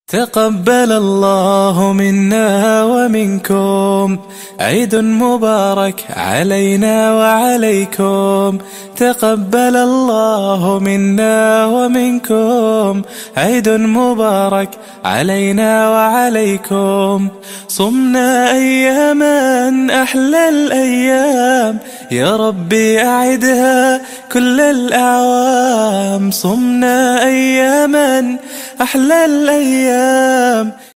تقبل الله منا ومنكم، عيد مبارك علينا وعليكم. تقبل الله منا ومنكم، عيد مبارك علينا وعليكم. صمنا أياما أحلى الأيام، يا ربي أعدها كل الأعوام. صمنا أياما أحلى الأيام.